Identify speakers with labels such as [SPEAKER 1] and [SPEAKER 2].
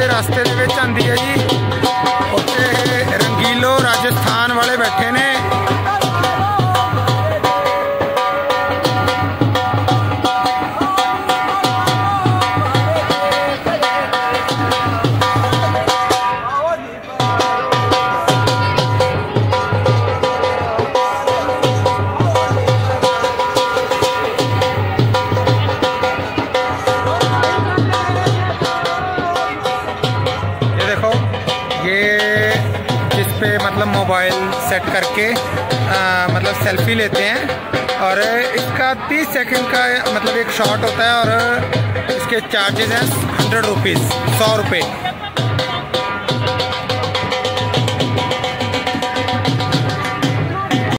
[SPEAKER 1] के रास्ते दे विच आंदी है जी। उत्ते रंगीलो राजस्थान वाले बैठे ने। पे मतलब मोबाइल सेट करके मतलब सेल्फी लेते हैं और इसका 30 सेकंड का मतलब एक शॉट होता है और इसके चार्जेस हैं 100 रुपीज़, 100 रुपये।